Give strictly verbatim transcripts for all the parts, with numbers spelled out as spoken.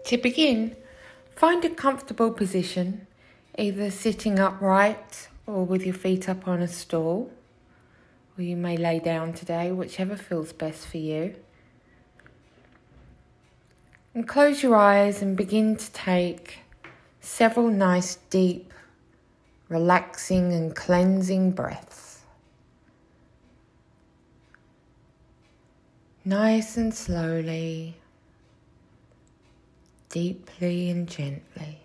To begin, find a comfortable position, either sitting upright or with your feet up on a stool, or you may lay down today, whichever feels best for you. And close your eyes and begin to take several nice, deep, relaxing and cleansing breaths. Nice and slowly, deeply and gently.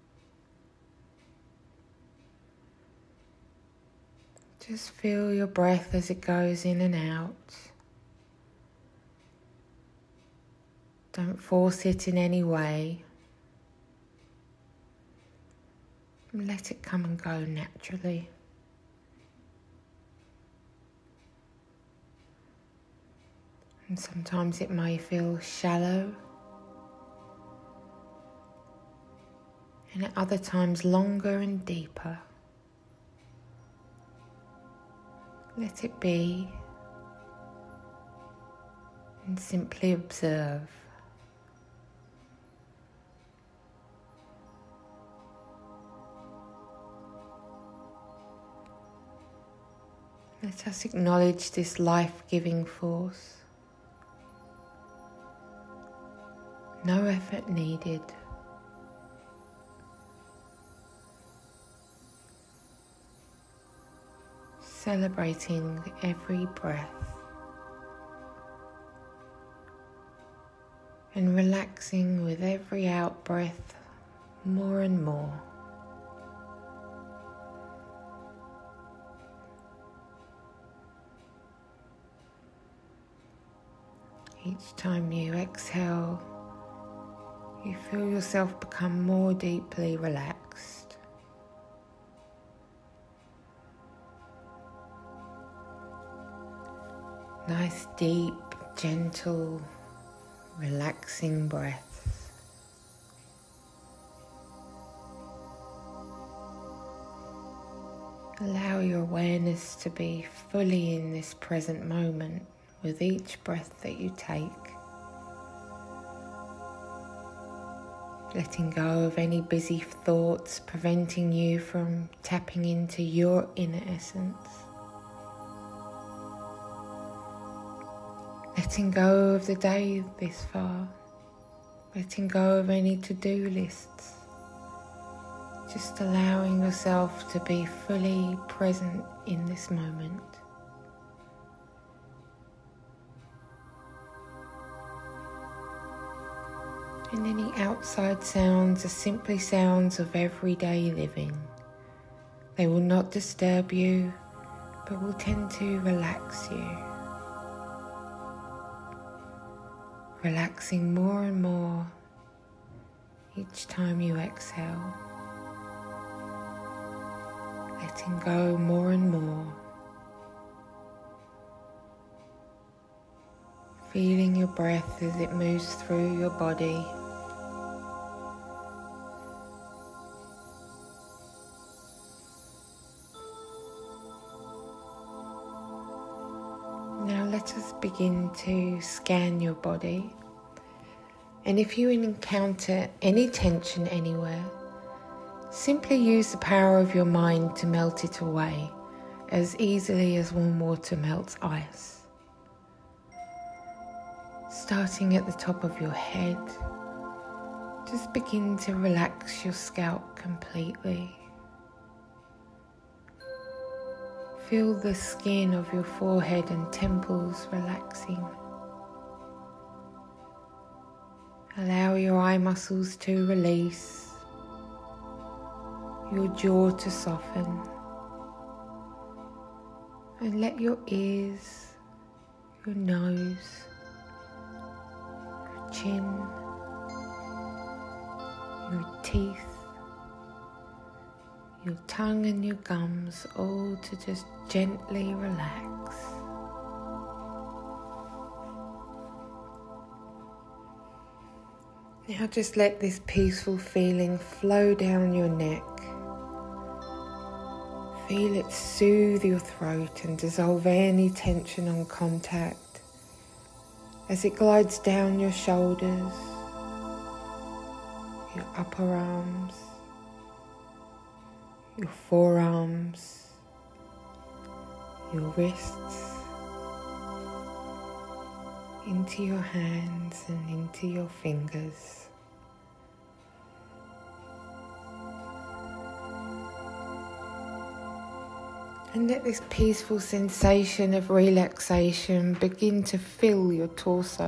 Just feel your breath as it goes in and out. Don't force it in any way. Let it come and go naturally. And sometimes it may feel shallow, and at other times longer and deeper. Let it be, and simply observe. Let us acknowledge this life-giving force. No effort needed. Celebrating every breath and relaxing with every out-breath more and more. Each time you exhale, you feel yourself become more deeply relaxed. Nice, deep, gentle, relaxing breaths. Allow your awareness to be fully in this present moment with each breath that you take. Letting go of any busy thoughts preventing you from tapping into your inner essence. Letting go of the day this far. Letting go of any to-do lists. Just allowing yourself to be fully present in this moment. And any outside sounds are simply sounds of everyday living. They will not disturb you, but will tend to relax you. Relaxing more and more each time you exhale. Letting go more and more. Feeling your breath as it moves through your body. Now let us begin to scan your body, and if you encounter any tension anywhere, simply use the power of your mind to melt it away as easily as warm water melts ice. Starting at the top of your head, just begin to relax your scalp completely. Feel the skin of your forehead and temples relaxing. Allow your eye muscles to release, your jaw to soften, and let your ears, your nose, your chin, your teeth, your tongue and your gums all to just gently relax. Now just let this peaceful feeling flow down your neck. Feel it soothe your throat and dissolve any tension on contact as it glides down your shoulders, your upper arms, your forearms, your wrists, into your hands and into your fingers. And let this peaceful sensation of relaxation begin to fill your torso.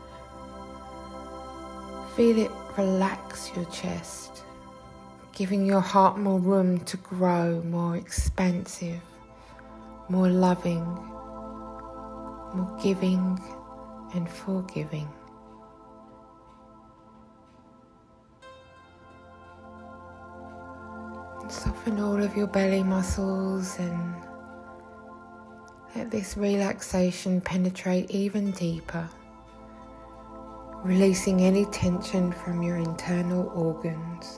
Feel it relax your chest, giving your heart more room to grow, more expansive, more loving, more giving and forgiving. Soften all of your belly muscles and let this relaxation penetrate even deeper, releasing any tension from your internal organs.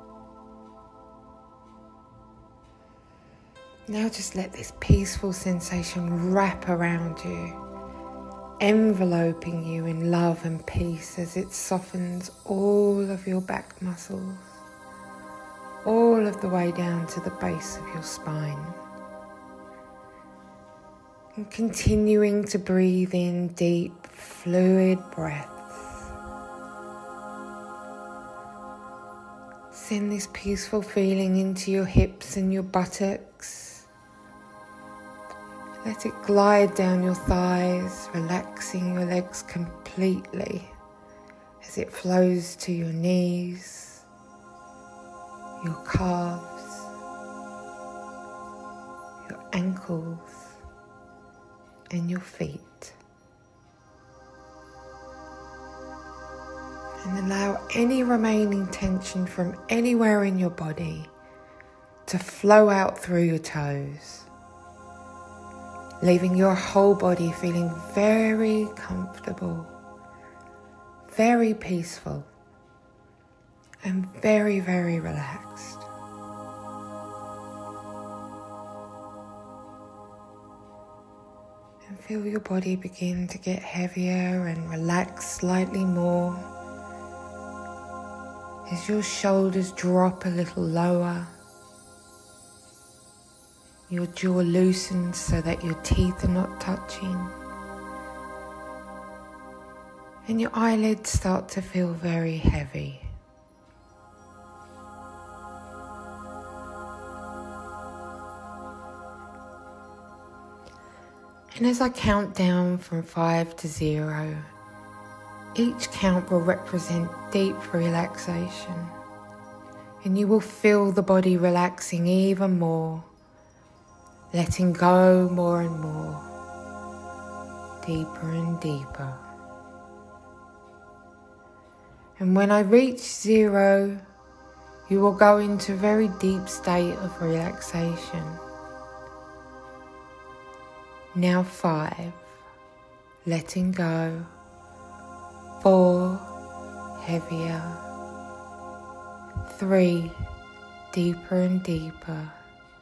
Now just let this peaceful sensation wrap around you, enveloping you in love and peace as it softens all of your back muscles, all of the way down to the base of your spine. And continuing to breathe in deep, fluid breaths. Send this peaceful feeling into your hips and your buttocks. Let it glide down your thighs, relaxing your legs completely as it flows to your knees, your calves, your ankles, and your feet. And allow any remaining tension from anywhere in your body to flow out through your toes, leaving your whole body feeling very comfortable, very peaceful, and very, very relaxed. And feel your body begin to get heavier and relax slightly more as your shoulders drop a little lower. Your jaw loosens so that your teeth are not touching. And your eyelids start to feel very heavy. And as I count down from five to zero, each count will represent deep relaxation. And you will feel the body relaxing even more, letting go more and more, deeper and deeper. And when I reach zero, you will go into a very deep state of relaxation. Now five, letting go. Four, heavier. Three, deeper and deeper.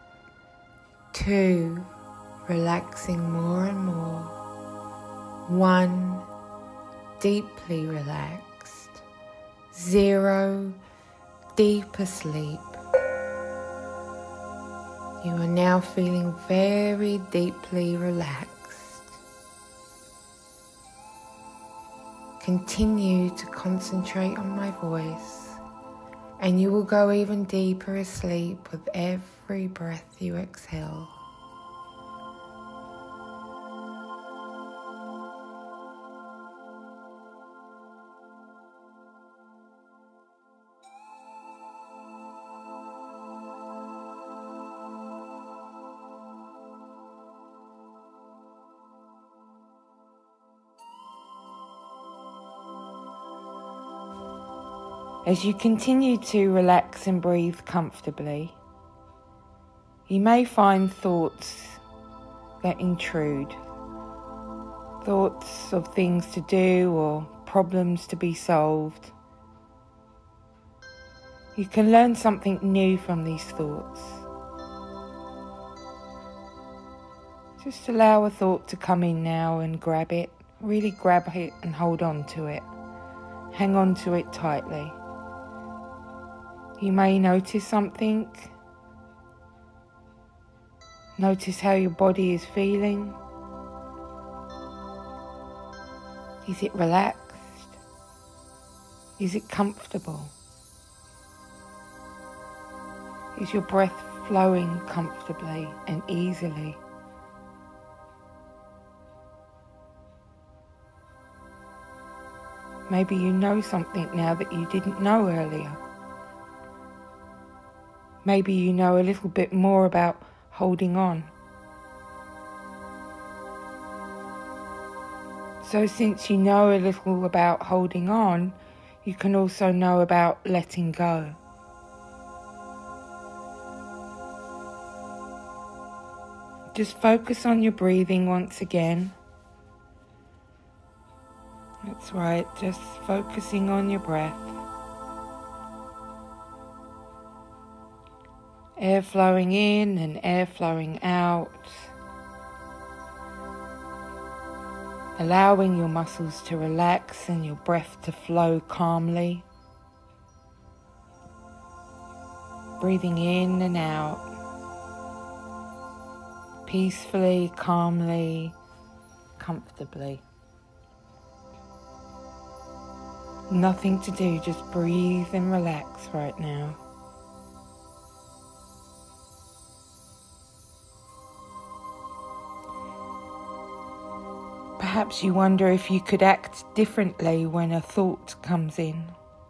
Two, relaxing more and more. One, deeply relaxed. Zero, deep asleep. You are now feeling very deeply relaxed. Continue to concentrate on my voice, and you will go even deeper asleep with every breath you exhale. As you continue to relax and breathe comfortably, you may find thoughts that intrude. Thoughts of things to do or problems to be solved. You can learn something new from these thoughts. Just allow a thought to come in now and grab it. Really grab it and hold on to it. Hang on to it tightly. You may notice something. Notice how your body is feeling. Is it relaxed? Is it comfortable? Is your breath flowing comfortably and easily? Maybe you know something now that you didn't know earlier. Maybe you know a little bit more about holding on. So since you know a little about holding on, you can also know about letting go. Just focus on your breathing once again. That's right, just focusing on your breath. Air flowing in and air flowing out. Allowing your muscles to relax and your breath to flow calmly. Breathing in and out. Peacefully, calmly, comfortably. Nothing to do, just breathe and relax right now. Perhaps you wonder if you could act differently when a thought comes in.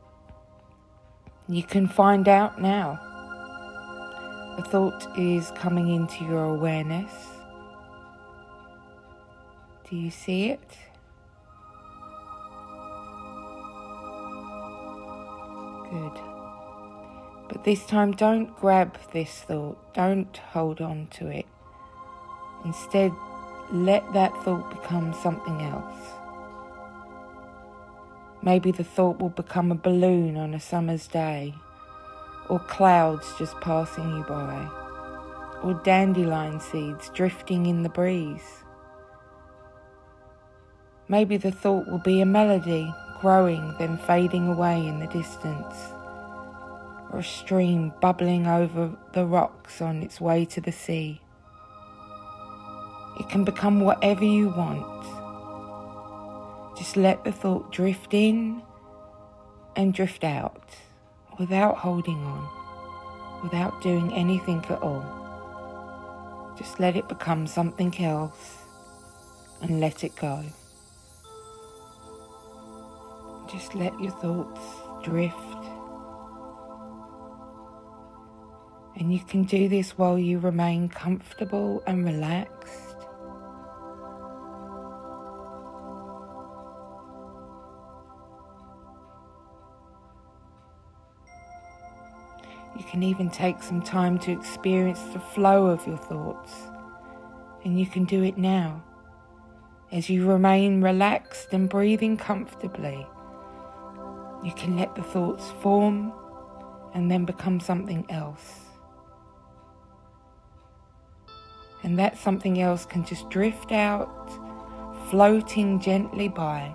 You can find out now. A thought is coming into your awareness. Do you see it? Good. But this time, don't grab this thought. Don't hold on to it. Instead, let that thought become something else. Maybe the thought will become a balloon on a summer's day, or clouds just passing you by, or dandelion seeds drifting in the breeze. Maybe the thought will be a melody, growing then fading away in the distance, or a stream bubbling over the rocks on its way to the sea. It can become whatever you want. Just let the thought drift in and drift out without holding on, without doing anything at all. Just let it become something else and let it go. Just let your thoughts drift. And you can do this while you remain comfortable and relaxed. You can even take some time to experience the flow of your thoughts. And you can do it now, as you remain relaxed and breathing comfortably. You can let the thoughts form and then become something else. And that something else can just drift out, floating gently by.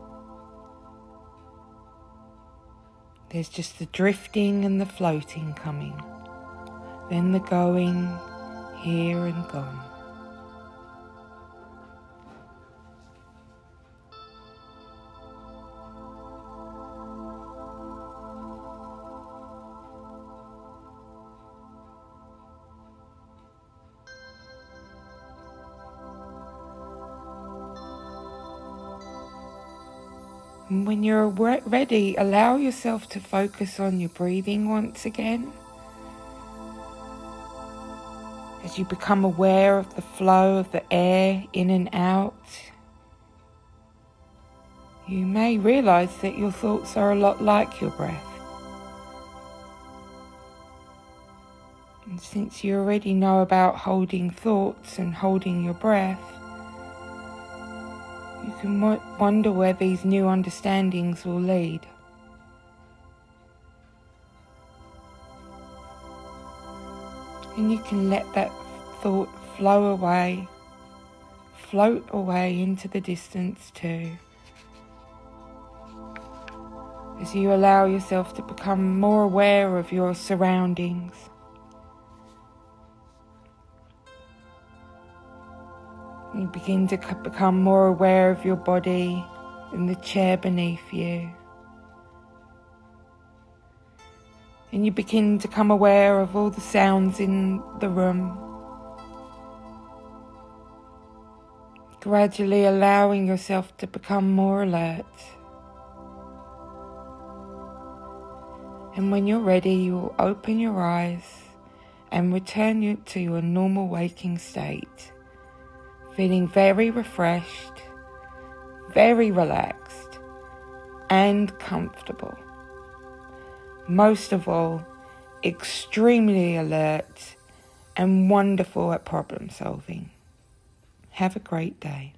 There's just the drifting and the floating coming, then the going, here and gone. And when you're ready, allow yourself to focus on your breathing once again. As you become aware of the flow of the air in and out, you may realize that your thoughts are a lot like your breath. And since you already know about holding thoughts and holding your breath, you can wonder where these new understandings will lead. And you can let that thought flow away, float away into the distance too. as you allow yourself to become more aware of your surroundings. You begin to become more aware of your body and the chair beneath you. And you begin to become aware of all the sounds in the room. Gradually allowing yourself to become more alert. And when you're ready, you will open your eyes and return you to your normal waking state, feeling very refreshed, very relaxed, and comfortable. Most of all, extremely alert and wonderful at problem solving. Have a great day.